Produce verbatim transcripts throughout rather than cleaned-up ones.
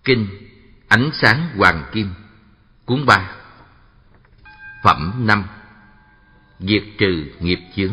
Kinh Ánh Sáng Hoàng Kim, cuốn ba. Phẩm năm. Diệt trừ nghiệp chướng.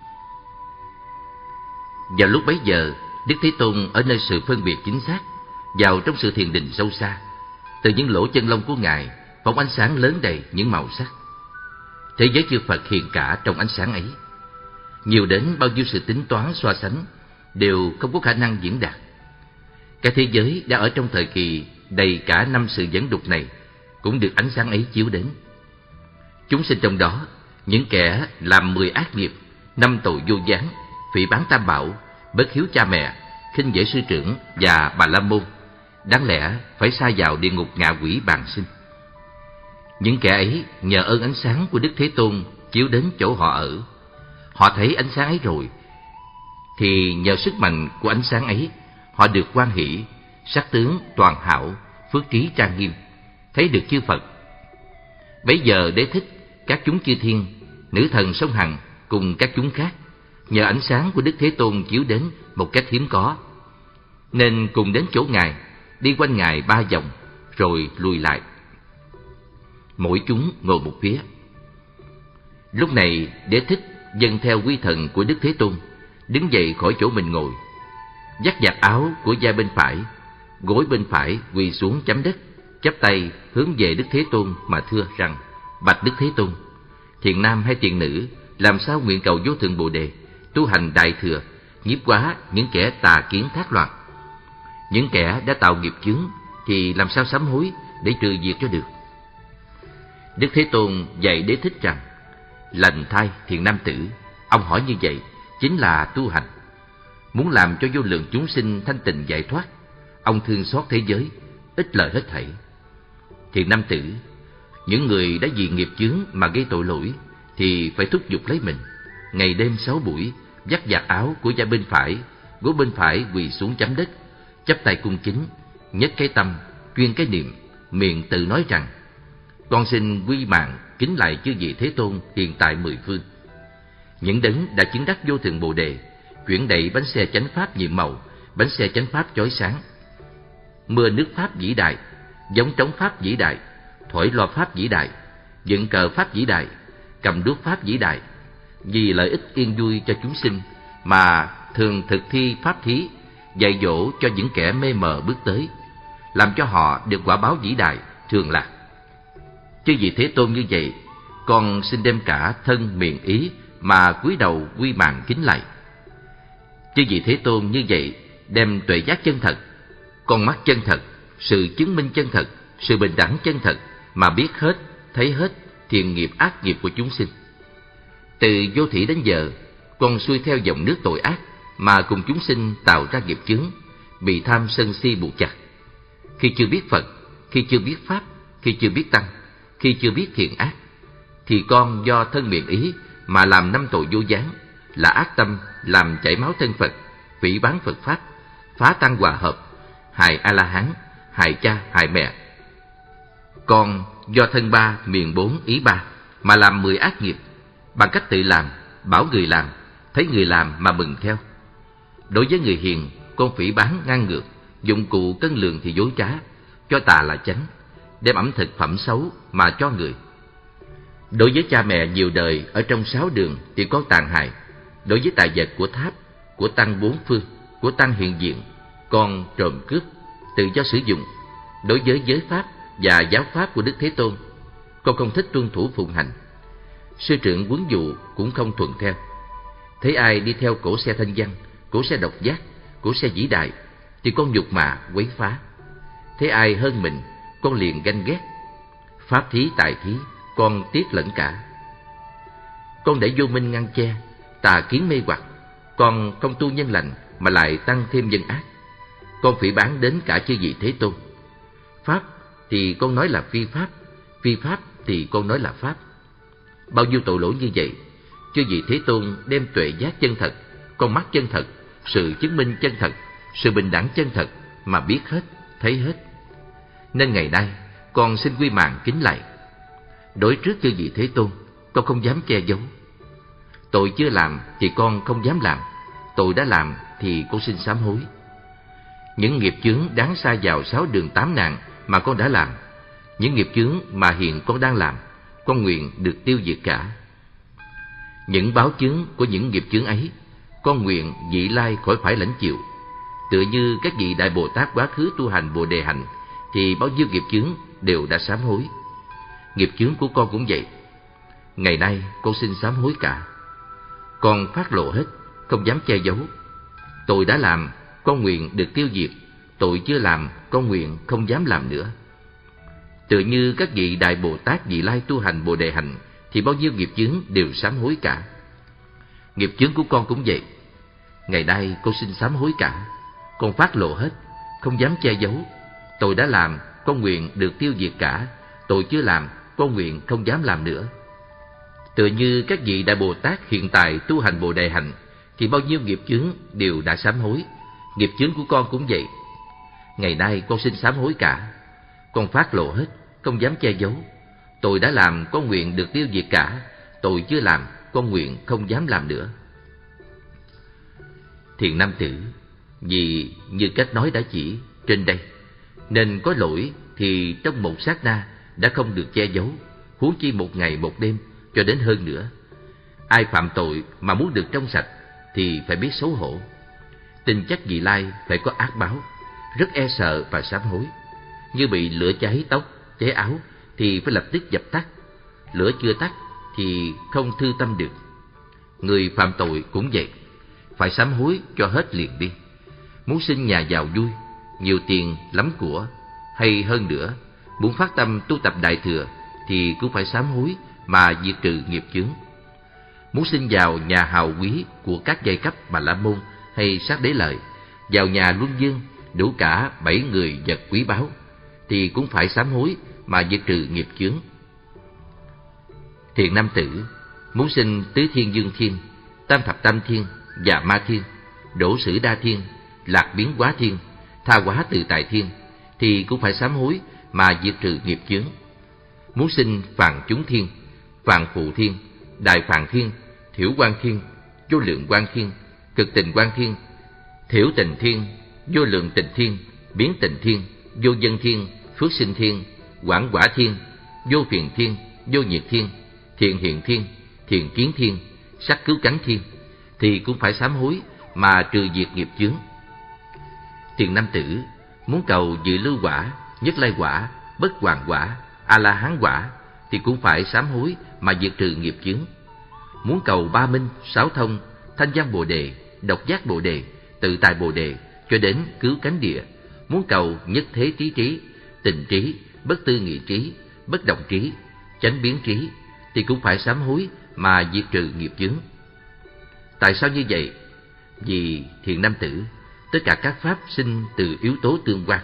Vào lúc bấy giờ, Đức Thế Tôn ở nơi sự phân biệt chính xác, vào trong sự thiền định sâu xa. Từ những lỗ chân lông của Ngài phóng ánh sáng lớn đầy những màu sắc. Thế giới chư Phật hiện cả trong ánh sáng ấy. Nhiều đến bao nhiêu sự tính toán so sánh đều không có khả năng diễn đạt. Cả thế giới đã ở trong thời kỳ đầy cả năm sự dẫn đục này cũng được ánh sáng ấy chiếu đến. Chúng sinh trong đó, những kẻ làm mười ác nghiệp, năm tội vô gián, phỉ báng tam bảo, bất hiếu cha mẹ, khinh dễ sư trưởng và bà la môn, đáng lẽ phải sa vào địa ngục ngạ quỷ bàng sinh. Những kẻ ấy nhờ ơn ánh sáng của Đức Thế Tôn chiếu đến chỗ họ ở. Họ thấy ánh sáng ấy rồi, thì nhờ sức mạnh của ánh sáng ấy, họ được hoan hỷ, sắc tướng toàn hảo, phước trí trang nghiêm, thấy được chư Phật. Bấy giờ Đế Thích, các chúng chư thiên, nữ thần sông Hằng cùng các chúng khác, nhờ ánh sáng của Đức Thế Tôn chiếu đến một cách hiếm có, nên cùng đến chỗ Ngài, đi quanh Ngài ba vòng, rồi lùi lại. Mỗi chúng ngồi một phía. Lúc này Đế Thích dâng theo quy thần của Đức Thế Tôn, đứng dậy khỏi chỗ mình ngồi, dắt vạt áo của vai bên phải, gối bên phải quỳ xuống chấm đất, chắp tay hướng về Đức Thế Tôn mà thưa rằng: Bạch Đức Thế Tôn, thiện nam hay thiện nữ làm sao nguyện cầu vô thượng Bồ Đề, tu hành đại thừa, nhiếp hóa những kẻ tà kiến thác loạn. Những kẻ đã tạo nghiệp chướng thì làm sao sám hối để trừ diệt cho được? Đức Thế Tôn dạy Đế Thích rằng: Lành thay thiện nam tử, ông hỏi như vậy chính là tu hành. Muốn làm cho vô lượng chúng sinh thanh tịnh giải thoát, ông thương xót thế giới, ít lời hết thảy. Thiện nam tử, những người đã vì nghiệp chướng mà gây tội lỗi thì phải thúc giục lấy mình, ngày đêm sáu buổi, dắt vạt áo của vai bên phải, gối bên phải quỳ xuống chấm đất, chắp tay cung kính, nhất cái tâm, chuyên cái niệm, miệng tự nói rằng: Con xin quy mạng kính lại chư vị Thế Tôn hiện tại mười phương. Những đấng đã chứng đắc vô thượng Bồ Đề, chuyển đẩy bánh xe chánh pháp nhiệm màu, bánh xe chánh pháp chói sáng, mưa nước pháp vĩ đại, giống trống pháp vĩ đại, thổi loa pháp vĩ đại, dựng cờ pháp vĩ đại, cầm đuốc pháp vĩ đại, vì lợi ích yên vui cho chúng sinh mà thường thực thi pháp thí, dạy dỗ cho những kẻ mê mờ bước tới, làm cho họ được quả báo vĩ đại thường lạc. Chư vị Thế Tôn như vậy, con xin đem cả thân miệng ý mà cúi đầu quy mạng kính lạy. Chư vị Thế Tôn như vậy, đem tuệ giác chân thật, con mắt chân thật, sự chứng minh chân thật, sự bình đẳng chân thật mà biết hết, thấy hết thiện nghiệp ác nghiệp của chúng sinh. Từ vô thỉ đến giờ, con xuôi theo dòng nước tội ác mà cùng chúng sinh tạo ra nghiệp chướng, bị tham sân si buộc chặt. Khi chưa biết Phật, khi chưa biết Pháp, khi chưa biết Tăng, khi chưa biết thiện ác, thì con do thân miệng ý mà làm năm tội vô gián, là ác tâm làm chảy máu thân Phật, phỉ báng Phật Pháp, phá tăng hòa hợp, hại A-la-hán, hại cha, hại mẹ. Con do thân ba, miệng bốn, ý ba mà làm mười ác nghiệp, bằng cách tự làm, bảo người làm, thấy người làm mà mừng theo. Đối với người hiền, con phỉ báng ngang ngược, dụng cụ cân lượng thì dối trá, cho tà là chánh, đem ẩm thực phẩm xấu mà cho người. Đối với cha mẹ nhiều đời ở trong sáu đường thì có tàn hại. Đối với tài vật của tháp, của tăng bốn phương, của tăng hiện diện, con trộm cướp, tự do sử dụng. Đối với giới pháp và giáo pháp của Đức Thế Tôn, con không thích tuân thủ phụng hành. Sư trưởng huấn dụ cũng không thuận theo. Thấy ai đi theo cổ xe thanh văn, cổ xe độc giác, cổ xe vĩ đại, thì con nhục mạ quấy phá. Thấy ai hơn mình, con liền ganh ghét. Pháp thí tài thí, con tiếc lẫn cả. Con để vô minh ngăn che, tà kiến mê hoặc, con không tu nhân lành mà lại tăng thêm nhân ác. Con phỉ báng đến cả chư vị Thế Tôn. Pháp thì con nói là phi pháp, phi pháp thì con nói là pháp. Bao nhiêu tội lỗi như vậy, chư vị Thế Tôn đem tuệ giác chân thật, con mắt chân thật, sự chứng minh chân thật, sự bình đẳng chân thật mà biết hết, thấy hết. Nên ngày nay con xin quy mạng kính lạy. Đối trước chư vị Thế Tôn, con không dám che giấu. Tội chưa làm thì con không dám làm, tội đã làm thì con xin sám hối. Những nghiệp chướng đáng sa vào sáu đường tám nạn mà con đã làm, những nghiệp chướng mà hiện con đang làm, con nguyện được tiêu diệt cả. Những báo chướng của những nghiệp chướng ấy, con nguyện vị lai khỏi phải lãnh chịu. Tựa như các vị Đại Bồ Tát quá khứ tu hành Bồ Đề hạnh, thì bao nhiêu nghiệp chướng đều đã sám hối. Nghiệp chướng của con cũng vậy. Ngày nay con xin sám hối cả. Con phát lộ hết, không dám che giấu. Tội đã làm, con nguyện được tiêu diệt. Tội chưa làm, con nguyện không dám làm nữa. Tựa như các vị Đại Bồ Tát vị lai tu hành Bồ Đề hạnh, thì bao nhiêu nghiệp chướng đều sám hối cả. Nghiệp chướng của con cũng vậy. Ngày nay con xin sám hối cả. Con phát lộ hết, không dám che giấu. Tội đã làm, con nguyện được tiêu diệt cả. Tội chưa làm, con nguyện không dám làm nữa. Tựa như các vị Đại Bồ Tát hiện tại tu hành Bồ Đề hạnh, thì bao nhiêu nghiệp chướng đều đã sám hối. Nghiệp chướng của con cũng vậy. Ngày nay con xin sám hối cả. Con phát lộ hết, không dám che giấu. Tội đã làm, con nguyện được tiêu diệt cả. Tội chưa làm, con nguyện không dám làm nữa. Thiện nam tử, vì như cách nói đã chỉ trên đây, nên có lỗi thì trong một sát na đã không được che giấu, huống chi một ngày một đêm cho đến hơn nữa. Ai phạm tội mà muốn được trong sạch thì phải biết xấu hổ. Tin chắc vị lai phải có ác báo, rất e sợ và sám hối. Như bị lửa cháy tóc, cháy áo thì phải lập tức dập tắt. Lửa chưa tắt thì không thư tâm được. Người phạm tội cũng vậy, phải sám hối cho hết liền đi. Muốn sinh nhà giàu vui, nhiều tiền, lắm của, hay hơn nữa, muốn phát tâm tu tập Đại Thừa thì cũng phải sám hối mà diệt trừ nghiệp chướng. Muốn sinh vào nhà hào quý của các giai cấp Bà La Môn hay Sát Đế Lợi, vào nhà Luân Dương đủ cả bảy người vật quý báu, thì cũng phải sám hối mà diệt trừ nghiệp chướng. Thiện nam tử, muốn sinh tứ thiên dương thiên, tam thập tam thiên, và ma thiên, đổ sử đa thiên, lạc biến hóa thiên, tha hóa tự tại thiên, thì cũng phải sám hối mà diệt trừ nghiệp chướng. Muốn sinh phàn chúng thiên, phàn phụ thiên, đại phàn thiên, thiểu quan thiên, vô lượng quan thiên, cực tình quan thiên, thiểu tình thiên, vô lượng tình thiên, biến tình thiên, vô dân thiên, phước sinh thiên, quảng quả thiên, vô phiền thiên, vô nhiệt thiên, thiện hiện thiên, thiện kiến thiên, sắc cứu cánh thiên, thì cũng phải sám hối mà trừ diệt nghiệp chướng. Thiện nam tử, muốn cầu dự lưu quả, nhất lai quả, bất hoàn quả, a la hán quả, thì cũng phải sám hối mà diệt trừ nghiệp chướng. Muốn cầu ba minh, sáu thông, thanh văn bồ đề, độc giác bồ đề, tự tại bồ đề, cho đến cứu cánh địa. Muốn cầu nhất thế trí trí, tình trí, bất tư nghị trí, bất động trí, chánh biến trí, thì cũng phải sám hối mà diệt trừ nghiệp chướng. Tại sao như vậy? Vì thiện nam tử, tất cả các pháp sinh từ yếu tố tương quan.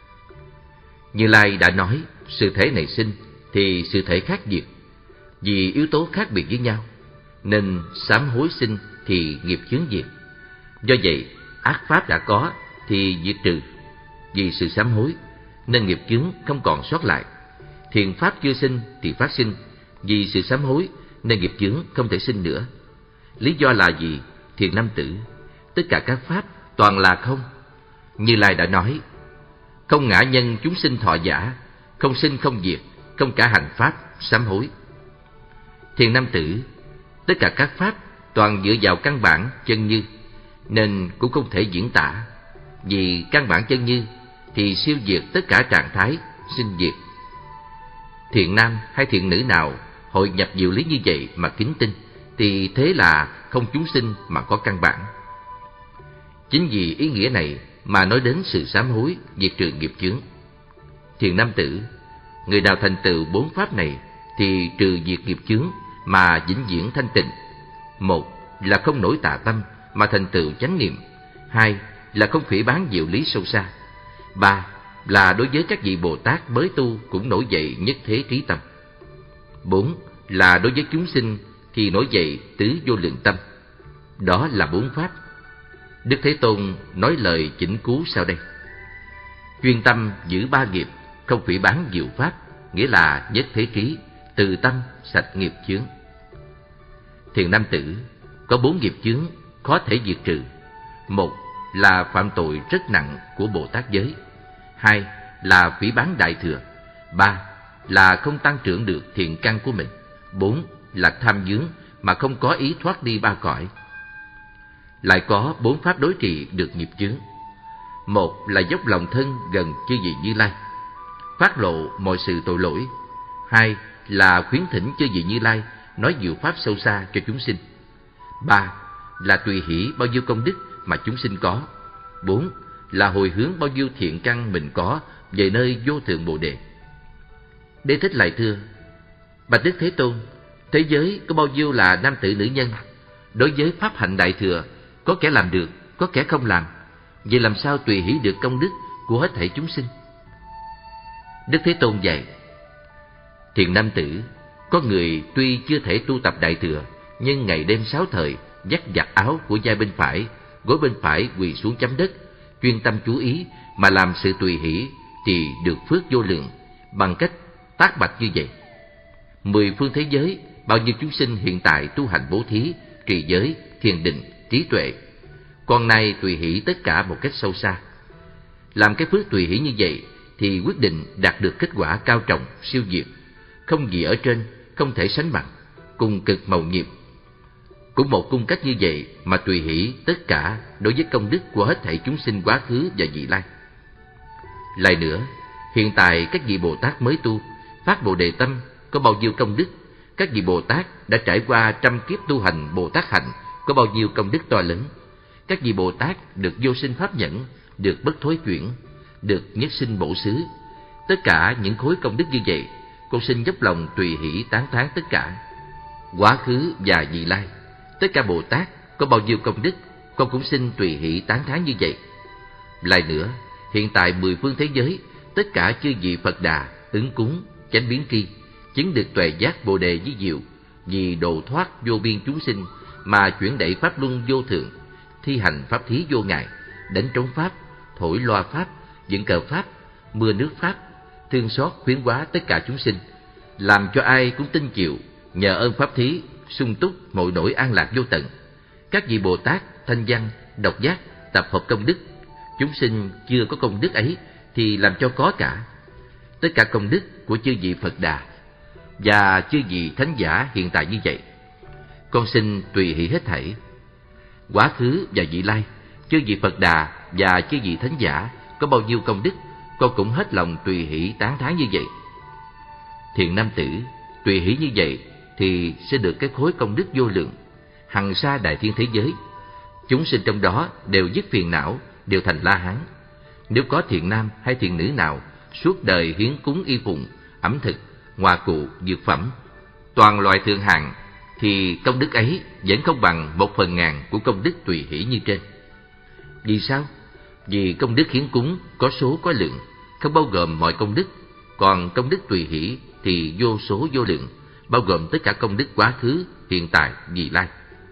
Như Lai đã nói, sự thể này sinh thì sự thể khác diệt. Vì yếu tố khác biệt với nhau, nên sám hối sinh thì nghiệp chướng diệt. Do vậy, ác pháp đã có thì diệt trừ. Vì sự sám hối, nên nghiệp chướng không còn sót lại. Thiện pháp chưa sinh thì phát sinh. Vì sự sám hối, nên nghiệp chướng không thể sinh nữa. Lý do là gì? Thiện nam tử, tất cả các pháp toàn là không. Như Lai đã nói, không ngã nhân chúng sinh thọ giả, không sinh không diệt, không cả hành pháp sám hối. Thiện nam tử, tất cả các pháp toàn dựa vào căn bản chân như, nên cũng không thể diễn tả. Vì căn bản chân như thì siêu diệt tất cả trạng thái sinh diệt. Thiện nam hay thiện nữ nào hội nhập diệu lý như vậy mà kính tin, thì thế là không chúng sinh mà có căn bản. Chính vì ý nghĩa này mà nói đến sự sám hối, diệt trừ nghiệp chướng. Thiện nam tử, người nào thành tựu bốn pháp này thì trừ diệt nghiệp chướng mà vĩnh viễn thanh tịnh. Một là không nổi tà tâm mà thành tựu chánh niệm. Hai là không phỉ báng diệu lý sâu xa. Ba là đối với các vị Bồ Tát mới tu cũng nổi dậy nhất thế trí tâm. Bốn là đối với chúng sinh thì nổi dậy tứ vô lượng tâm. Đó là bốn pháp. Đức Thế Tôn nói lời chỉnh cứu sau đây: chuyên tâm giữ ba nghiệp, không phỉ báng diệu pháp, nghĩa là nhất thế trí, từ tâm sạch nghiệp chướng. Thiện nam tử, có bốn nghiệp chướng khó thể diệt trừ. Một là phạm tội rất nặng của Bồ Tát giới. Hai là phỉ báng Đại Thừa. Ba là không tăng trưởng được thiện căn của mình. Bốn là tham dướng mà không có ý thoát đi ba cõi. Lại có bốn pháp đối trị được nghiệp chướng. Một là dốc lòng thân gần chư vị Như Lai, phát lộ mọi sự tội lỗi. Hai là khuyến thỉnh chư vị Như Lai nói diệu pháp sâu xa cho chúng sinh. Ba là tùy hỷ bao nhiêu công đức mà chúng sinh có. Bốn là hồi hướng bao nhiêu thiện căn mình có về nơi vô thượng Bồ Đề. Đế Thích lại thưa: Bạch Đức Thế Tôn, thế giới có bao nhiêu là nam tử nữ nhân? Đối với pháp hạnh Đại Thừa, có kẻ làm được, có kẻ không làm. Vậy làm sao tùy hỷ được công đức của hết thảy chúng sinh? Đức Thế Tôn dạy: Thiện nam tử, có người tuy chưa thể tu tập Đại Thừa, nhưng ngày đêm sáu thời dắt giặt áo của vai bên phải, gối bên phải quỳ xuống chấm đất, chuyên tâm chú ý mà làm sự tùy hỷ, thì được phước vô lượng. Bằng cách tác bạch như vậy, mười phương thế giới bao nhiêu chúng sinh hiện tại tu hành bố thí, trì giới, thiền định, trí tuệ, con nay tùy hỷ tất cả một cách sâu xa. Làm cái phước tùy hỷ như vậy thì quyết định đạt được kết quả cao trọng, siêu diệt, không gì ở trên không thể sánh bằng, cùng cực màu nhiệm. Cũng một cung cách như vậy mà tùy hỷ tất cả đối với công đức của hết thảy chúng sinh quá khứ và vị lai. Lại nữa, hiện tại các vị Bồ Tát mới tu, phát Bồ Đề tâm có bao nhiêu công đức? Các vị Bồ Tát đã trải qua trăm kiếp tu hành Bồ Tát hạnh có bao nhiêu công đức to lớn? Các vị Bồ Tát được vô sinh pháp nhẫn, được bất thối chuyển, được nhất sinh bổ xứ. Tất cả những khối công đức như vậy, con xin dốc lòng tùy hỷ tán thán tất cả. Quá khứ và vị lai, tất cả Bồ Tát có bao nhiêu công đức, con cũng xin tùy hỷ tán thán như vậy. Lại nữa, hiện tại mười phương thế giới, tất cả chư vị Phật Đà, ứng cúng, chánh biến tri, chứng được tuệ giác Bồ Đề với diệu, vì độ thoát vô biên chúng sinh mà chuyển đẩy pháp luân vô thượng, thi hành pháp thí vô ngại, đánh trống pháp, thổi loa pháp, dựng cờ pháp, mưa nước pháp, thương xót khuyến hóa tất cả chúng sinh, làm cho ai cũng tin chịu, nhờ ơn pháp thí sung túc mọi nỗi an lạc vô tận. Các vị Bồ Tát thanh văn, độc giác, tập hợp công đức, chúng sinh chưa có công đức ấy thì làm cho có cả. Tất cả công đức của chư vị Phật Đà và chư vị thánh giả hiện tại như vậy, con xin tùy hỷ hết thảy. Quá khứ và vị lai, chư vị Phật Đà và chư vị thánh giả có bao nhiêu công đức, con cũng hết lòng tùy hỷ tán thán như vậy. Thiện nam tử, tùy hỷ như vậy thì sẽ được cái khối công đức vô lượng, hằng sa đại thiên thế giới. Chúng sinh trong đó đều dứt phiền não, đều thành La Hán. Nếu có thiện nam hay thiện nữ nào suốt đời hiến cúng y phụng, ẩm thực, hoa cụ, dược phẩm, toàn loại thượng hạng, thì công đức ấy vẫn không bằng một phần ngàn của công đức tùy hỷ như trên. Vì sao? Vì công đức hiến cúng có số có lượng, không bao gồm mọi công đức, còn công đức tùy hỷ thì vô số vô lượng, bao gồm tất cả công đức quá khứ, hiện tại, vị lai.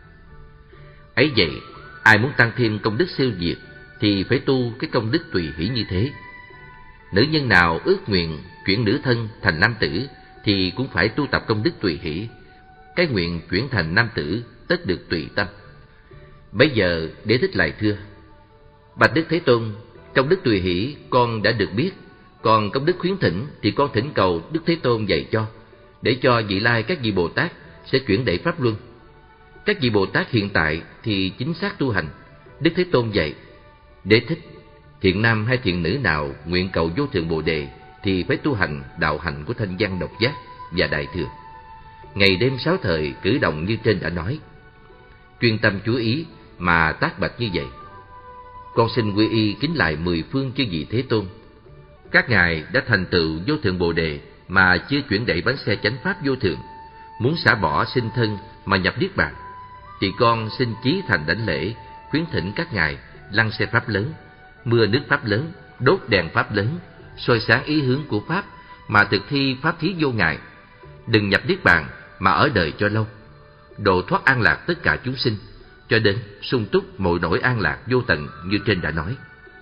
Ấy vậy, ai muốn tăng thêm công đức siêu diệt thì phải tu cái công đức tùy hỷ như thế. Nữ nhân nào ước nguyện chuyển nữ thân thành nam tử thì cũng phải tu tập công đức tùy hỷ. Cái nguyện chuyển thành nam tử tất được tùy tâm. Bây giờ Đế Thích lại thưa: Bạch Đức Thế Tôn, công đức tùy hỷ con đã được biết, còn công đức khuyến thỉnh thì con thỉnh cầu Đức Thế Tôn dạy cho, để cho vị lai các vị Bồ Tát sẽ chuyển đẩy pháp luân. Các vị Bồ Tát hiện tại thì chính xác tu hành. Đức Thế Tôn dạy: Đế Thích, thiện nam hay thiện nữ nào nguyện cầu vô thượng Bồ Đề thì phải tu hành đạo hạnh của thanh văn độc giác và đại thừa. Ngày đêm sáu thời cử động như trên đã nói, chuyên tâm chú ý mà tác bạch như vậy. Con xin quy y kính lại mười phương chư vị Thế Tôn. Các ngài đã thành tựu vô thượng Bồ Đề mà chưa chuyển đẩy bánh xe chánh pháp vô thượng, muốn xả bỏ sinh thân mà nhập niết bàn, thì con xin chí thành đảnh lễ, khuyến thỉnh các ngài lăn xe pháp lớn, mưa nước pháp lớn, đốt đèn pháp lớn, soi sáng ý hướng của pháp mà thực thi pháp thí vô ngại. Đừng nhập niết bàn mà ở đời cho lâu, độ thoát an lạc tất cả chúng sinh, cho đến sung túc mọi nỗi an lạc vô tận như trên đã nói.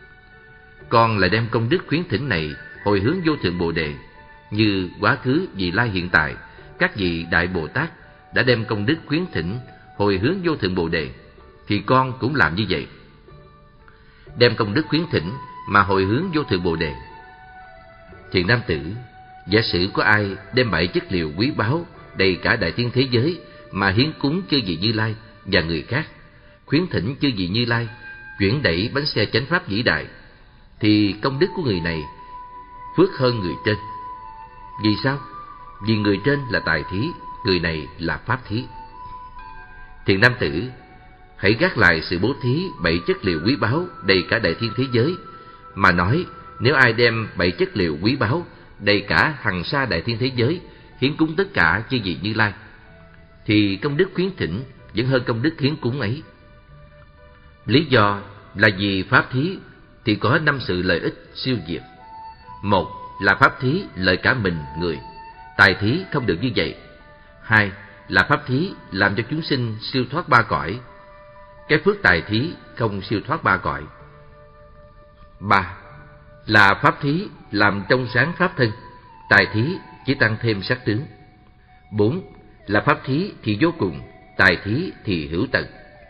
Con lại đem công đức khuyến thỉnh này hồi hướng vô thượng Bồ Đề, như quá khứ, vị lai, hiện tại các vị đại Bồ Tát đã đem công đức khuyến thỉnh hồi hướng vô thượng Bồ Đề, thì con cũng làm như vậy. đem công đức khuyến thỉnh mà hồi hướng vô thượng Bồ Đề. Thiện nam tử, giả sử có ai đem bảy chất liệu quý báu đầy cả đại thiên thế giới mà hiến cúng chư vị Như Lai và người khác, khuyến thỉnh chư vị Như Lai chuyển đẩy bánh xe chánh pháp vĩ đại, thì công đức của người này phước hơn người trên. Vì sao? Vì người trên là tài thí, người này là pháp thí. Thiện nam tử, hãy gác lại sự bố thí bảy chất liệu quý báu đầy cả đại thiên thế giới, mà nói nếu ai đem bảy chất liệu quý báu đầy cả hằng sa đại thiên thế giới hiến cúng tất cả chư vị Như Lai, thì công đức khuyến thỉnh vẫn hơn công đức hiến cúng ấy. Lý do là vì pháp thí thì có năm sự lợi ích siêu việt. Một là pháp thí lợi cả mình người, tài thí không được như vậy. Hai là pháp thí làm cho chúng sinh siêu thoát ba cõi, cái phước tài thí không siêu thoát ba cõi. Ba là pháp thí làm trong sáng pháp thân, tài thí chỉ tăng thêm sắc tướng. Bốn là pháp thí thì vô cùng, tài thí thì hữu tận.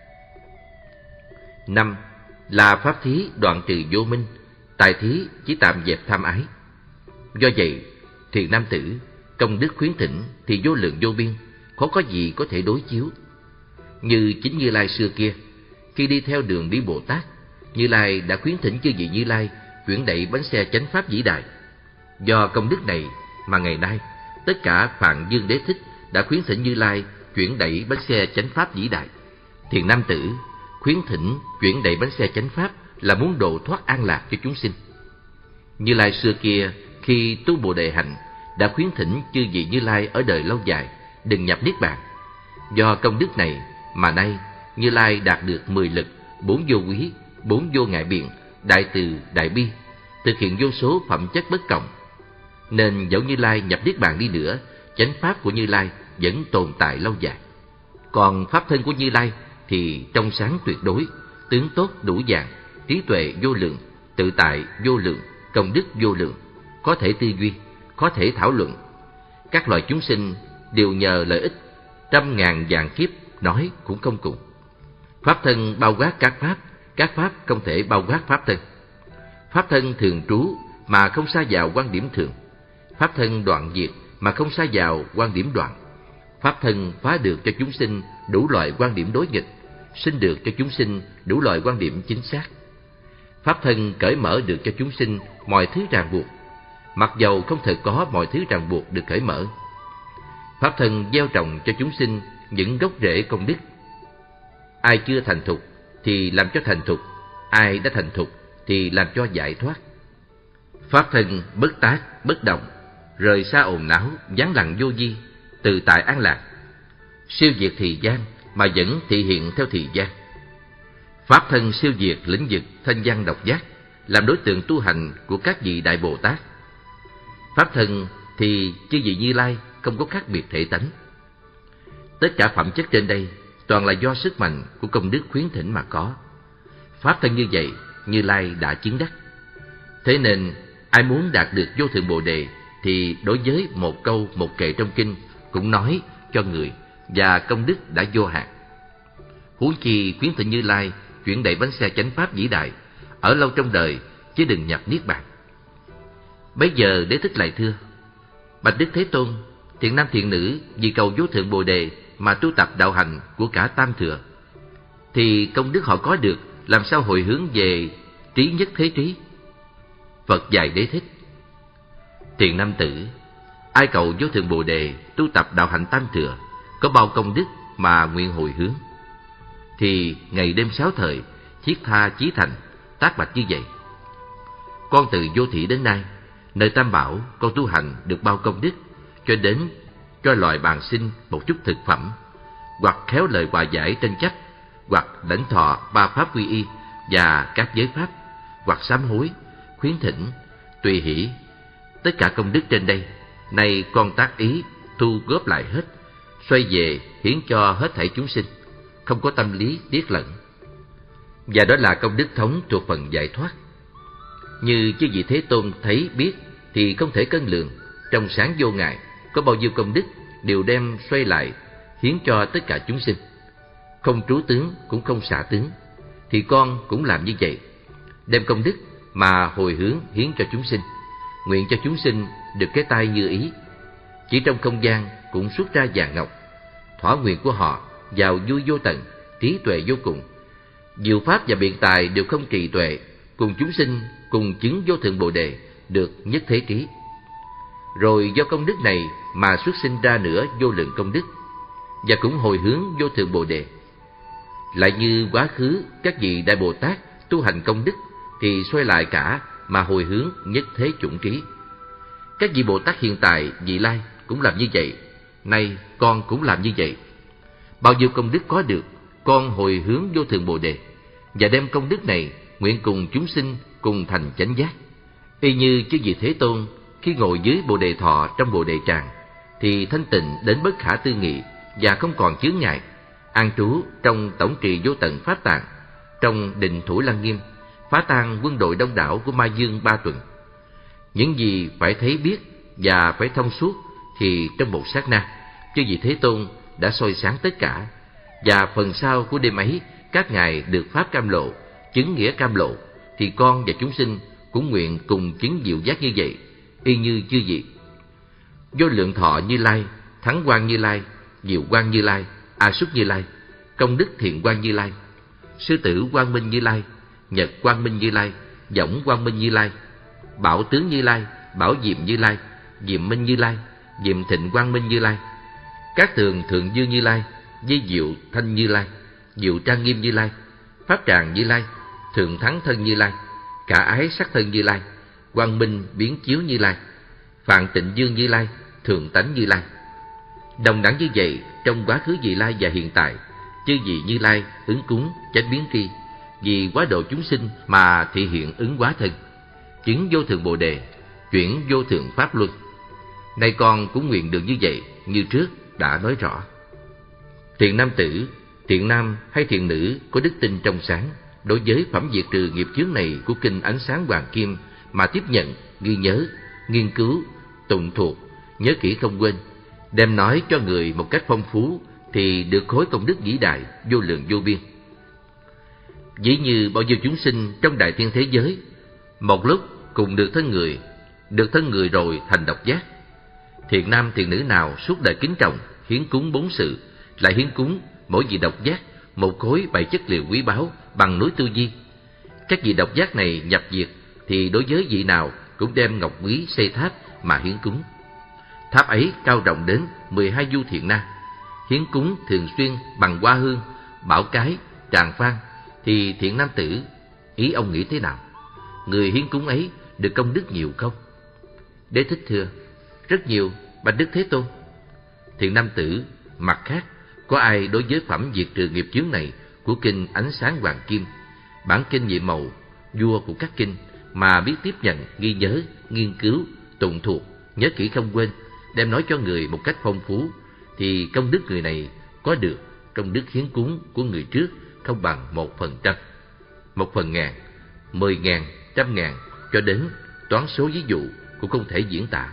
Năm là pháp thí đoạn trừ vô minh, tài thí chỉ tạm dẹp tham ái. Do vậy, thiện nam tử, công đức khuyến thỉnh thì vô lượng vô biên, khó có gì có thể đối chiếu. Như chính Như Lai xưa kia, khi đi theo đường đi Bồ Tát, Như Lai đã khuyến thỉnh chư vị Như Lai chuyển đẩy bánh xe chánh pháp vĩ đại. Do công đức này mà ngày nay tất cả Phạn Dương Đế Thích đã khuyến thỉnh Như Lai chuyển đẩy bánh xe chánh pháp vĩ đại. Thiện nam tử, khuyến thỉnh chuyển đẩy bánh xe chánh pháp là muốn độ thoát an lạc cho chúng sinh. Như Lai xưa kia khi tu Bồ Đề hạnh đã khuyến thỉnh chư vị Như Lai ở đời lâu dài đừng nhập niết bàn. Do công đức này mà nay Như Lai đạt được mười lực, bốn vô quý, bốn vô ngại biện, đại từ, đại bi, thực hiện vô số phẩm chất bất cộng. Nên dẫu Như Lai nhập niết bàn đi nữa, chánh pháp của Như Lai vẫn tồn tại lâu dài. Còn pháp thân của Như Lai thì trong sáng tuyệt đối, tướng tốt đủ dạng, trí tuệ vô lượng, tự tại vô lượng, công đức vô lượng, có thể tư duy, có thể thảo luận. Các loài chúng sinh đều nhờ lợi ích trăm ngàn vạn kiếp nói cũng không cùng. Pháp thân bao quát các pháp, các pháp không thể bao quát pháp thân. Pháp thân thường trú mà không sa vào quan điểm thường. Pháp thân đoạn diệt mà không sa vào quan điểm đoạn. Pháp thân phá được cho chúng sinh đủ loại quan điểm đối nghịch, sinh được cho chúng sinh đủ loại quan điểm chính xác. Pháp thân cởi mở được cho chúng sinh mọi thứ ràng buộc, mặc dầu không thể có mọi thứ ràng buộc được cởi mở. Pháp thân gieo trồng cho chúng sinh những gốc rễ công đức. Ai chưa thành thục thì làm cho thành thục, ai đã thành thục thì làm cho giải thoát. Pháp thân bất tác, bất động, rời xa ồn náo, vắng lặng vô vi, tự tại an lạc, siêu diệt thì gian mà vẫn thị hiện theo thì gian. Pháp thân siêu diệt lĩnh vực thanh văn độc giác, làm đối tượng tu hành của các vị Đại Bồ Tát. Pháp thân thì chư vị Như Lai không có khác biệt thể tánh. Tất cả phẩm chất trên đây toàn là do sức mạnh của công đức khuyến thỉnh mà có. Pháp thân như vậy, Như Lai đã chứng đắc. Thế nên, ai muốn đạt được vô thượng Bồ Đề thì đối với một câu một kệ trong kinh cũng nói cho người, và công đức đã vô hạn. Huống chi khuyến thỉnh Như Lai chuyển đẩy bánh xe chánh pháp vĩ đại, ở lâu trong đời chứ đừng nhập niết bàn. Bấy giờ Đế Thích lại thưa: Bạch Đức Thế Tôn, thiện nam thiện nữ vì cầu vô thượng Bồ Đề mà tu tập đạo hành của cả tam thừa, thì công đức họ có được làm sao hồi hướng về trí nhất thế trí? Phật dạy Đế Thích: Thiện nam tử, ai cầu vô thượng Bồ Đề tu tập đạo hạnh tam thừa, có bao công đức mà nguyện hồi hướng, thì ngày đêm sáu thời thiết tha chí thành, tác bạch như vậy: Con từ vô thị đến nay, nơi Tam Bảo con tu hành được bao công đức, cho đến cho loài bàn sinh một chút thực phẩm, hoặc khéo lời hòa giải tranh chấp, hoặc lãnh thọ ba pháp quy y và các giới pháp, hoặc sám hối, khuyến thỉnh, tùy hỷ. Tất cả công đức trên đây, nay con tác ý thu góp lại hết, xoay về hiến cho hết thảy chúng sinh, không có tâm lý tiếc lẫn. Và đó là công đức thống thuộc phần giải thoát. Như chư vị Thế Tôn thấy biết thì không thể cân lượng, trong sáng vô ngại, có bao nhiêu công đức đều đem xoay lại hiến cho tất cả chúng sinh. Không trú tướng cũng không xả tướng, thì con cũng làm như vậy. đem công đức mà hồi hướng hiến cho chúng sinh, nguyện cho chúng sinh được cái tai như ý. Chỉ trong không gian cũng xuất ra vàng ngọc. Thỏa nguyện của họ giàu vui vô tận, trí tuệ vô cùng. Diệu pháp và biện tài đều không trì tuệ, cùng chúng sinh cùng chứng vô thượng Bồ đề, được nhất thế trí. Rồi do công đức này mà xuất sinh ra nữa vô lượng công đức, và cũng hồi hướng vô thượng Bồ đề. Lại như quá khứ các vị Đại Bồ Tát tu hành công đức thì xoay lại cả mà hồi hướng nhất thế chủng trí. Các vị Bồ Tát hiện tại, vị lai cũng làm như vậy. Nay con cũng làm như vậy. Bao nhiêu công đức có được, con hồi hướng vô thượng Bồ đề, và đem công đức này nguyện cùng chúng sinh cùng thành chánh giác. Y như chư vị Thế Tôn khi ngồi dưới Bồ đề thọ trong Bồ đề tràng thì thanh tịnh đến bất khả tư nghị và không còn chướng ngại, an trú trong tổng trì vô tận pháp tạng, trong định thủ lăng nghiêm, phá tan quân đội đông đảo của Ma Dương ba tuần. Những gì phải thấy biết và phải thông suốt thì trong một sát na, chư vị Thế Tôn đã soi sáng tất cả. Và phần sau của đêm ấy, các ngài được pháp cam lộ, chứng nghĩa cam lộ, thì con và chúng sinh cũng nguyện cùng chứng diệu giác như vậy, y như chư vị. Vô lượng thọ Như Lai, Thắng Quang Như Lai, Diệu Quang Như Lai, A Súc Như Lai, Công Đức Thiện Quang Như Lai, Sư Tử Quang Minh Như Lai, Nhật Quang Minh Như Lai, Võng Quang Minh Như Lai, Bảo Tướng Như Lai, Bảo Diệm Như Lai, Diệm Minh Như Lai, Diệm Thịnh Quang Minh Như Lai, Các Tường Thượng Dương Như Lai, Di Diệu Thanh Như Lai, Diệu Trang Nghiêm Như Lai, Pháp Tràng Như Lai, Thượng Thắng Thân Như Lai, Cả Ái Sắc Thân Như Lai, Quang Minh Biến Chiếu Như Lai, Vạn Tịnh Dương Như Lai, Thượng Tánh Như Lai. Đồng đẳng như vậy trong quá khứ vị lai và hiện tại, chư vị Như Lai ứng cúng chánh biến tri, vì quá độ chúng sinh mà thị hiện ứng hóa thân, chứng vô thượng Bồ đề, chuyển vô thượng pháp luân. Nay con cũng nguyện được như vậy, như trước đã nói rõ. Thiện nam tử, thiện nam hay thiện nữ có đức tin trong sáng, đối với phẩm diệt trừ nghiệp chướng này của kinh Ánh Sáng Hoàng Kim mà tiếp nhận, ghi nhớ, nghiên cứu, tụng thuộc, nhớ kỹ không quên, đem nói cho người một cách phong phú, thì được khối công đức vĩ đại vô lượng vô biên. Ví như bao nhiêu chúng sinh trong đại thiên thế giới, một lúc cùng được thân người, được thân người rồi thành độc giác. Thiện nam thiện nữ nào suốt đời kính trọng, hiến cúng bốn sự, lại hiến cúng mỗi vị độc giác một khối bảy chất liệu quý báu bằng núi Tu Di. Các vị độc giác này nhập diệt, thì đối với vị nào cũng đem ngọc quý xây tháp mà hiến cúng. Tháp ấy cao rộng đến mười hai du thiện na. Hiến cúng thường xuyên bằng hoa hương, bảo cái, tràng phan, thì thiện nam tử, ý ông nghĩ thế nào? Người hiến cúng ấy được công đức nhiều không? Đế thích thưa: rất nhiều, bạch Đức Thế Tôn. Thiện nam tử, mặt khác, có ai đối với phẩm diệt trừ nghiệp chướng này của kinh Ánh Sáng Hoàng Kim, bản kinh nhiệm màu, vua của các kinh, mà biết tiếp nhận, ghi nhớ, nghiên cứu, tụng thuộc, nhớ kỹ không quên, đem nói cho người một cách phong phú, thì công đức người này có được công đức hiến cúng của người trước không bằng một phần trăm, một phần ngàn, mười ngàn, trăm ngàn, cho đến toán số ví dụ cũng không thể diễn tả.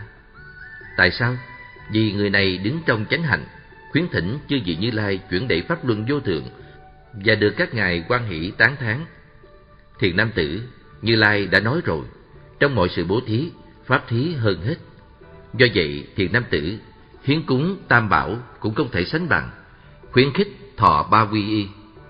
Tại sao? Vì người này đứng trong chánh hạnh, khuyến thỉnh chư vị Như Lai chuyển đẩy pháp luân vô thượng, và được các ngài hoan hỷ tán thán. Thiện nam tử, Như Lai đã nói rồi, trong mọi sự bố thí, pháp thí hơn hết. Do vậy, thiện nam tử, hiến cúng tam bảo cũng không thể sánh bằng, khuyến khích thọ ba quy y,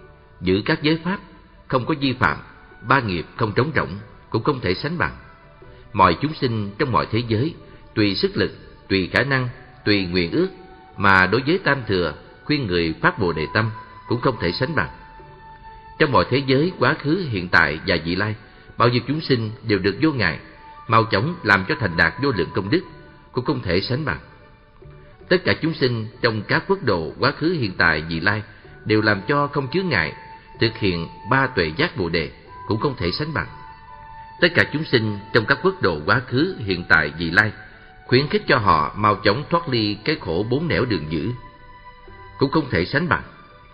giữ các giới pháp không có vi phạm, ba nghiệp không trống rỗng cũng không thể sánh bằng. Mọi chúng sinh trong mọi thế giới, tùy sức lực, tùy khả năng, tùy nguyện ước, mà đối với tam thừa khuyên người phát Bồ đề tâm cũng không thể sánh bằng. Trong mọi thế giới quá khứ, hiện tại và vị lai, bao nhiêu chúng sinh đều được vô ngại, mau chóng làm cho thành đạt vô lượng công đức cũng không thể sánh bằng. Tất cả chúng sinh trong các quốc độ quá khứ, hiện tại, vị lai đều làm cho không chướng ngại, thực hiện ba tuệ giác Bồ đề cũng không thể sánh bằng. Tất cả chúng sinh trong các quốc độ quá khứ, hiện tại, vị lai khuyến khích cho họ mau chóng thoát ly cái khổ bốn nẻo đường dữ cũng không thể sánh bằng.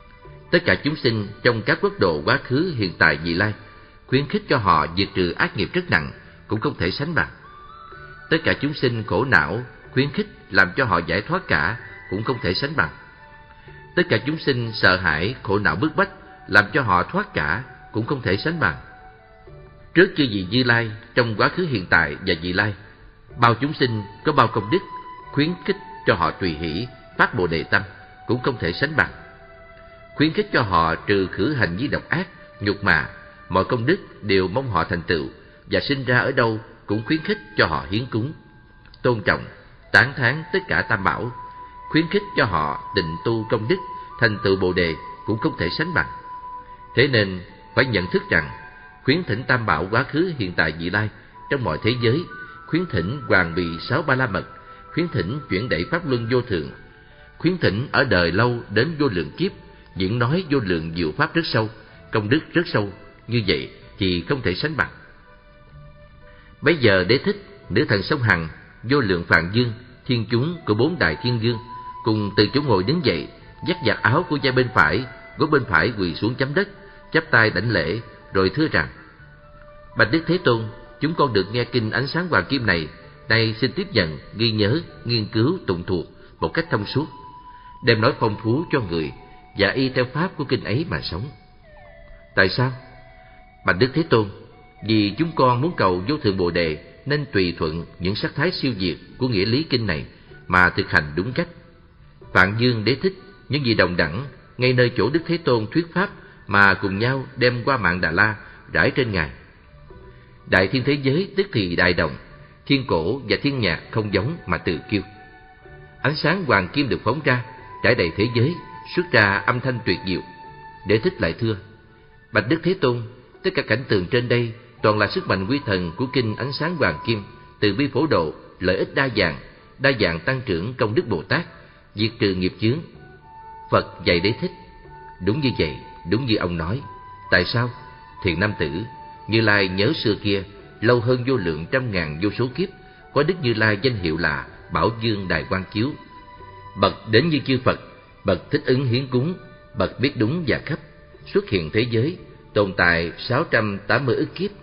Tất cả chúng sinh trong các quốc độ quá khứ, hiện tại, vị lai khuyến khích cho họ diệt trừ ác nghiệp rất nặng cũng không thể sánh bằng. Tất cả chúng sinh khổ não khuyến khích làm cho họ giải thoát cả cũng không thể sánh bằng. Tất cả chúng sinh sợ hãi, khổ não bức bách làm cho họ thoát cả cũng không thể sánh bằng. Trước chư vị Như Lai trong quá khứ, hiện tại và vị lai, bao chúng sinh có bao công đức, khuyến khích cho họ tùy hỷ phát Bồ Đề tâm cũng không thể sánh bằng. Khuyến khích cho họ trừ khử hành vi độc ác, nhục mạ, mọi công đức đều mong họ thành tựu, và sinh ra ở đâu cũng khuyến khích cho họ hiến cúng, tôn trọng, tán thán tất cả tam bảo, khuyến khích cho họ tịnh tu công đức, thành tựu Bồ Đề cũng không thể sánh bằng. Thế nên phải nhận thức rằng khuyến thỉnh tam bảo quá khứ, hiện tại, vị lai trong mọi thế giới, khuyến thỉnh hoàng bì sáu ba la mật, khuyến thỉnh chuyển đẩy pháp luân vô thượng, khuyến thỉnh ở đời lâu đến vô lượng kiếp, diễn nói vô lượng diệu pháp rất sâu, công đức rất sâu, như vậy thì không thể sánh bằng. Bấy giờ Đế Thích, nữ thần sông Hằng, vô lượng Phạn Dương, thiên chúng của bốn đại thiên vương cùng từ chỗ ngồi đứng dậy, dắt giặt áo của vai bên phải, gối bên phải quỳ xuống chấm đất, chắp tay đảnh lễ, rồi thưa rằng: Bạch Đức Thế Tôn, chúng con được nghe kinh Ánh Sáng Hoàng Kim này, nay xin tiếp nhận, ghi nhớ, nghiên cứu, tụng thuộc một cách thông suốt, đem nói phong phú cho người, và y theo pháp của kinh ấy mà sống. Tại sao? Bạch Đức Thế Tôn, vì chúng con muốn cầu vô thượng Bồ Đề, nên tùy thuận những sắc thái siêu diệt của nghĩa lý kinh này mà thực hành đúng cách. Phạn Dương, Đế Thích, những vị đồng đẳng ngay nơi chỗ Đức Thế Tôn thuyết pháp mà cùng nhau đem qua mạng Đà La rải trên ngài. Đại thiên thế giới tức thì đại đồng, thiên cổ và thiên nhạc không giống mà tự kiêu. Ánh sáng hoàng kim được phóng ra, trải đầy thế giới, xuất ra âm thanh tuyệt diệu. Đế Thích lại thưa: Bạch Đức Thế Tôn, tất cả cảnh tượng trên đây toàn là sức mạnh quy thần của kinh Ánh Sáng Hoàng Kim, từ bi phổ độ, lợi ích đa dạng, đa dạng tăng trưởng công đức Bồ Tát, diệt trừ nghiệp chướng. Phật dạy Đế Thích: Đúng như vậy, đúng như ông nói. Tại sao? Thiện nam tử, Như Lai nhớ xưa kia, lâu hơn vô lượng trăm ngàn vô số kiếp, có Đức Như Lai danh hiệu là Bảo Dương Đại Quang Chiếu, bậc đến như chư Phật, bậc thích ứng hiến cúng, bậc biết đúng và khắp, xuất hiện thế giới, tồn tại sáu trăm tám mươi ức kiếp.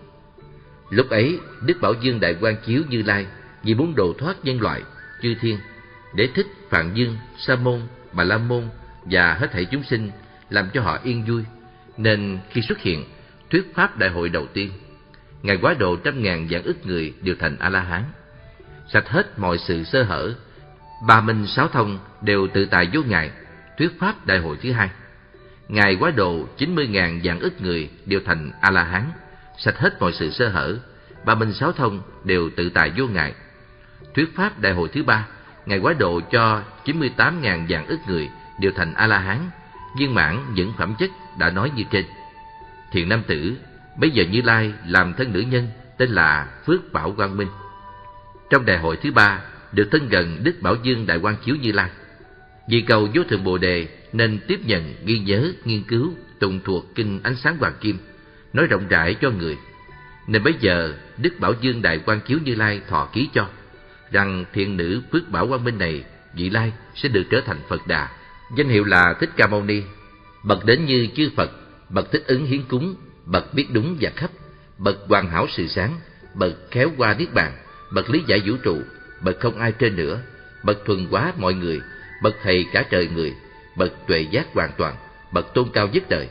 Lúc ấy, Đức Bảo Dương Đại Quang Chiếu Như Lai vì muốn độ thoát nhân loại, chư thiên, Đế Thích, Phạn Dương, Sa Môn, Bà La Môn và hết thảy chúng sinh, làm cho họ yên vui, nên khi xuất hiện thuyết pháp đại hội đầu tiên, ngài quá độ trăm ngàn vạn ức người đều thành A La Hán, sạch hết mọi sự sơ hở, ba minh sáu thông đều tự tại vô ngài. Thuyết pháp đại hội thứ hai, ngài quá độ chín mươi ngàn vạn ức người đều thành A La Hán, sạch hết mọi sự sơ hở, ba minh sáu thông đều tự tại vô ngài. Thuyết pháp đại hội thứ ba, ngài quá độ cho chín mươi tám ngàn vạn ức người đều thành A La Hán, viên mãn những phẩm chất đã nói như trên. Thiện nam tử, bây giờ Như Lai làm thân nữ nhân tên là Phước Bảo Quang Minh. Trong đại hội thứ ba được thân gần Đức Bảo Dương Đại Quang Chiếu Như Lai. Vì cầu vô thượng Bồ Đề nên tiếp nhận, ghi nhớ, nghiên cứu, tụng thuộc kinh Ánh Sáng Hoàng Kim, nói rộng rãi cho người. Nên bây giờ Đức Bảo Dương Đại Quang Chiếu Như Lai thọ ký cho rằng thiện nữ Phước Bảo Quang Minh này, vị lai sẽ được trở thành Phật Đà, danh hiệu là Thích Ca Mâu Ni, bậc đến như chư Phật, bậc thích ứng hiến cúng, bậc biết đúng và khắp, bậc hoàn hảo sự sáng, bậc khéo qua niết bàn, bậc lý giải vũ trụ, bậc không ai trên nữa, bậc thuần hóa mọi người, bậc thầy cả trời người, bậc tuệ giác hoàn toàn, bậc tôn cao nhất đời.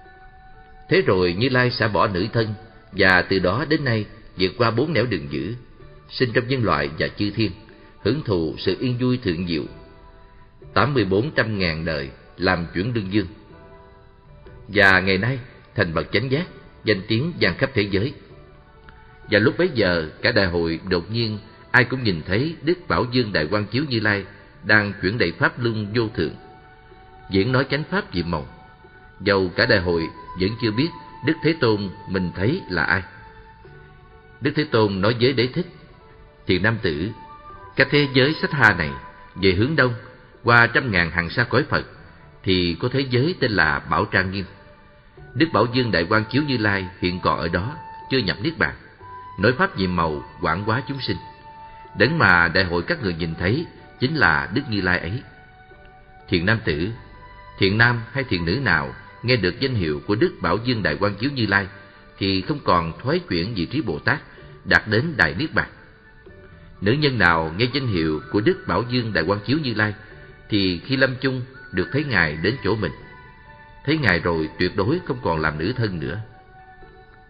Thế rồi Như Lai xả bỏ nữ thân, và từ đó đến nay vượt qua bốn nẻo đường dữ, sinh trong nhân loại và chư thiên, hưởng thụ sự yên vui thượng diệu, tám mươi bốn trăm ngàn đời làm chuyển đương dương, và ngày nay thành bậc chánh giác, danh tiếng vang khắp thế giới. Và lúc bấy giờ cả đại hội đột nhiên ai cũng nhìn thấy Đức Bảo Dương Đại Quang Chiếu Như Lai đang chuyển đầy pháp luân vô thượng, diễn nói chánh pháp nhiệm màu. Dầu cả đại hội vẫn chưa biết Đức Thế Tôn mình thấy là ai. Đức Thế Tôn nói với Đế Thích: Thiện nam tử, các thế giới Sách Ha này về hướng đông qua trăm ngàn hàng sa cõi Phật thì có thế giới tên là Bảo Trang Nghiêm. Đức Bảo Dương Đại Quang Chiếu Như Lai hiện còn ở đó, chưa nhập niết bàn, nói pháp nhiệm màu quảng hóa chúng sinh. Đấng mà đại hội các người nhìn thấy chính là Đức Như Lai ấy. Thiện nam tử, thiện nam hay thiện nữ nào nghe được danh hiệu của Đức Bảo Dương Đại Quang Chiếu Như Lai thì không còn thoái chuyển vị trí Bồ Tát, đạt đến đại niết bàn. Nữ nhân nào nghe danh hiệu của Đức Bảo Dương Đại Quang Chiếu Như Lai thì khi lâm chung được thấy ngài đến chỗ mình, thấy ngài rồi tuyệt đối không còn làm nữ thân nữa.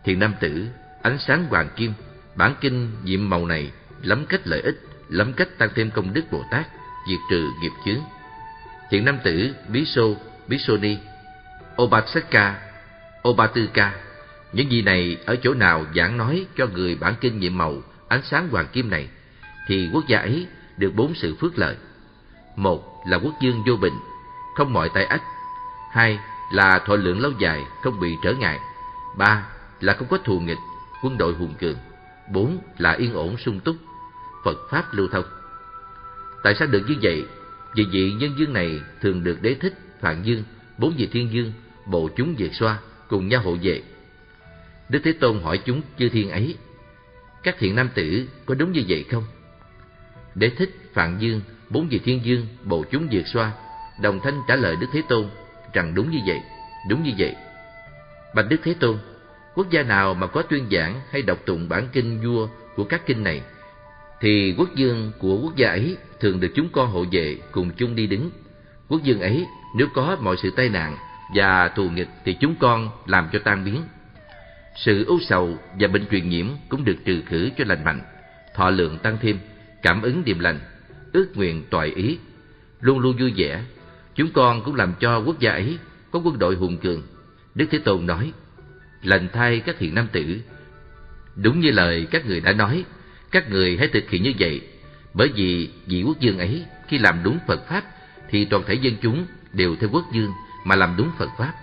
Thiện nam tử, ánh sáng hoàng kim, bản kinh nhiệm màu này lắm cách lợi ích, lắm cách tăng thêm công đức Bồ Tát, diệt trừ nghiệp chướng. Thiện nam tử Bí Xô, Bí Xô Ni, Obasaka, Obatuka, những gì này ở chỗ nào giảng nói cho người bản kinh nhiệm màu ánh sáng hoàng kim này, thì quốc gia ấy được bốn sự phước lợi. Một là quốc dương vô bệnh, không mọi tai ách. Hai là thọ lượng lâu dài, không bị trở ngại. Ba là không có thù nghịch, quân đội hùng cường. Bốn là yên ổn sung túc, Phật pháp lưu thông. Tại sao được như vậy? Vì vị nhân dương này thường được Đế Thích, Phạn Dương, bốn vị thiên dương, bộ chúng Việt Xoa cùng nhau hộ vệ. Đức Thế Tôn hỏi chúng chư thiên ấy: các thiện nam tử có đúng như vậy không? Đế Thích, Phạn Dương, bốn vị thiên dương, bộ chúng Việt Xoa đồng thanh trả lời Đức Thế Tôn rằng đúng như vậy, đúng như vậy. Bạch Đức Thế Tôn, quốc gia nào mà có tuyên giảng hay đọc tụng bản kinh vua của các kinh này, thì quốc dương của quốc gia ấy thường được chúng con hộ vệ cùng chung đi đứng. Quốc dương ấy nếu có mọi sự tai nạn và thù nghịch thì chúng con làm cho tan biến. Sự ưu sầu và bệnh truyền nhiễm cũng được trừ khử cho lành mạnh, thọ lượng tăng thêm, cảm ứng điềm lành, ước nguyện toại ý, luôn luôn vui vẻ. Chúng con cũng làm cho quốc gia ấy có quân đội hùng cường. Đức Thế Tôn nói: lành thay các thiện nam tử, đúng như lời các người đã nói, các người hãy thực hiện như vậy. Bởi vì vị quốc dương ấy khi làm đúng Phật pháp thì toàn thể dân chúng đều theo quốc dương mà làm đúng Phật pháp.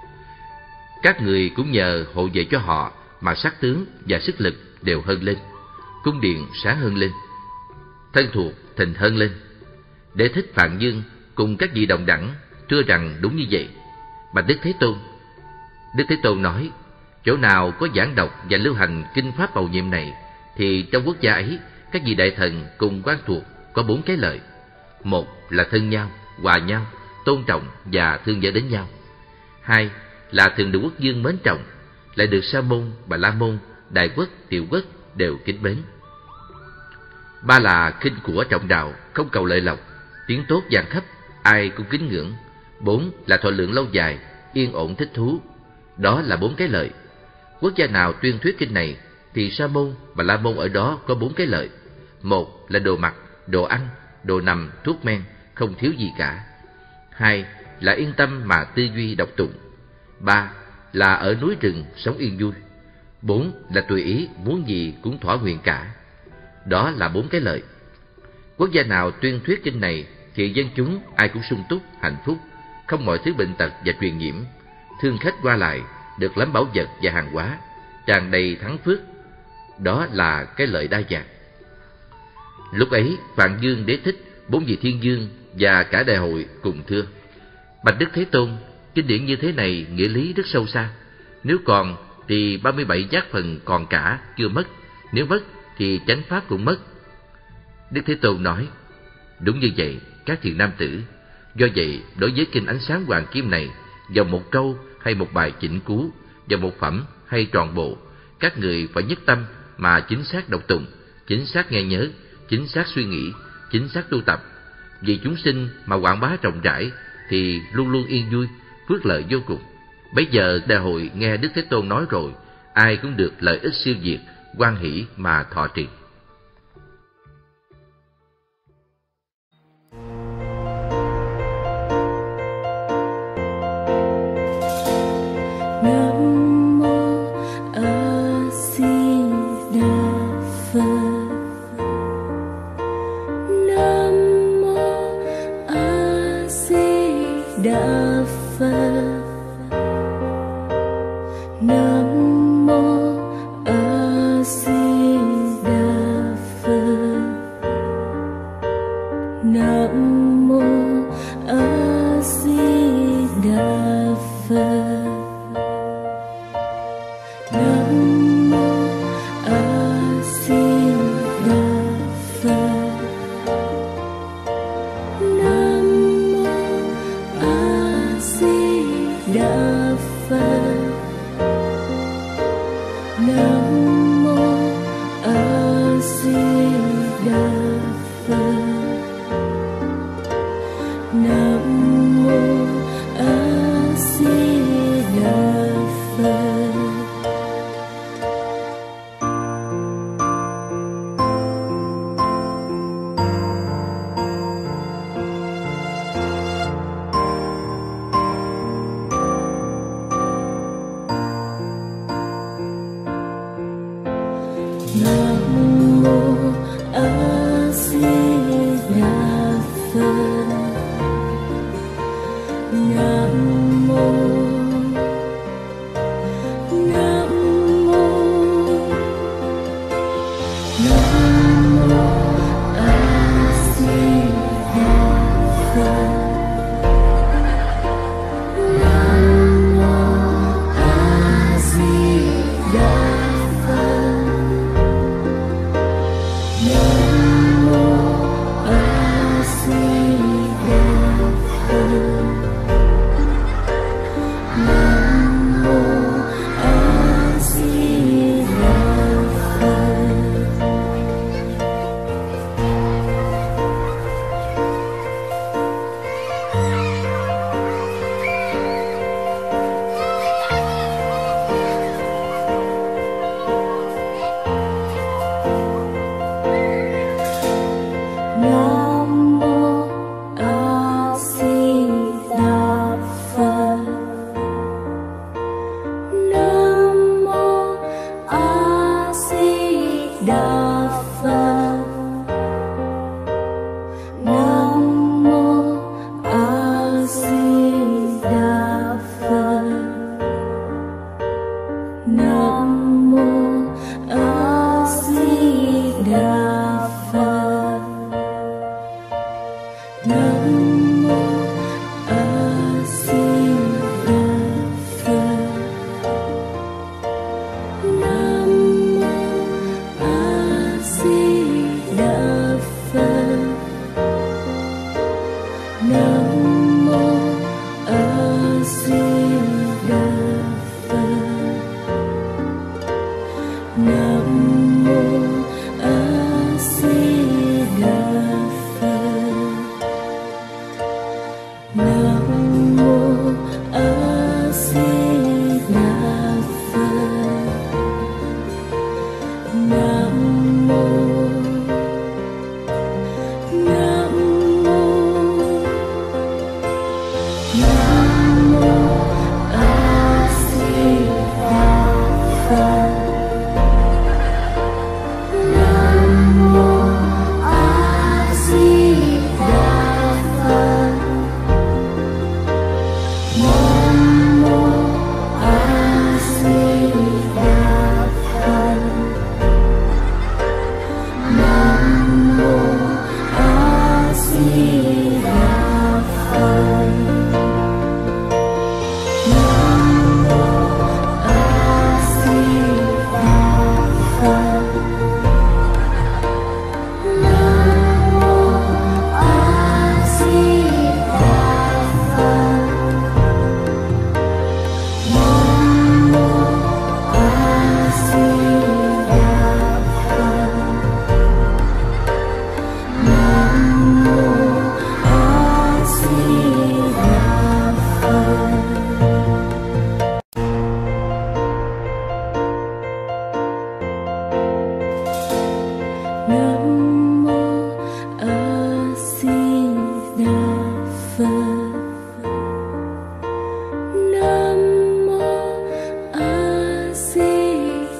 Các người cũng nhờ hộ vệ cho họ mà sắc tướng và sức lực đều hơn lên, cung điện sáng hơn lên, thân thuộc thịnh hơn lên. Đế Thích, Phạn Dương cùng các vị đồng đẳng thưa rằng đúng như vậy. Bạch Đức Thế Tôn, Đức Thế Tôn nói: chỗ nào có giảng đọc và lưu hành kinh pháp bầu nhiệm này, thì trong quốc gia ấy các vị đại thần cùng quan thuộc có bốn cái lợi. Một là thân nhau, hòa nhau, tôn trọng và thương nhớ đến nhau. Hai là thường được quốc dương mến trọng, lại được Sa môn, Bà La môn, Đại quốc, Tiểu quốc đều kính mến. Ba là khinh của trọng đạo, không cầu lợi lộc, tiếng tốt vang khắp, ai cũng kính ngưỡng. Bốn là thọ lượng lâu dài, yên ổn thích thú. Đó là bốn cái lợi. Quốc gia nào tuyên thuyết kinh này thì Sa môn, Bà La môn ở đó có bốn cái lợi. Một là đồ mặc, đồ ăn, đồ nằm, thuốc men, không thiếu gì cả. Hai là yên tâm mà tư duy đọc tụng. Ba là ở núi rừng sống yên vui. Bốn là tùy ý, muốn gì cũng thỏa nguyện cả. Đó là bốn cái lợi. Quốc gia nào tuyên thuyết kinh này thì dân chúng ai cũng sung túc, hạnh phúc, không mọi thứ bệnh tật và truyền nhiễm, thương khách qua lại, được lắm bảo vật và hàng hóa, tràn đầy thắng phước. Đó là cái lợi đa dạng. Lúc ấy Phạn Dương, Đế Thích, bốn vị thiên dương và cả đại hội cùng thưa: bạch Đức Thế Tôn, kinh điển như thế này nghĩa lý rất sâu xa. Nếu còn thì ba mươi bảy giác phần còn cả chưa mất, nếu mất thì chánh pháp cũng mất. Đức Thế Tôn nói: đúng như vậy các thiện nam tử. Do vậy đối với kinh ánh sáng hoàng kim này, vào một câu hay một bài chỉnh cú, vào một phẩm hay trọn bộ, các người phải nhất tâm mà chính xác đọc tụng, chính xác nghe nhớ, chính xác suy nghĩ, chính xác tu tập. Vì chúng sinh mà quảng bá rộng rãi thì luôn luôn yên vui, phước lợi vô cùng. Bây giờ đại hội nghe Đức Thế Tôn nói rồi, ai cũng được lợi ích siêu việt, hoan hỷ mà thọ trì.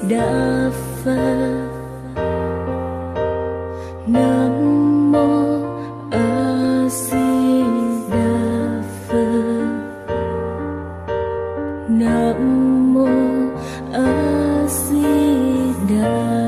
Đà Phật. Nam mô A Di Đà Phật. Nam mô A Di Đà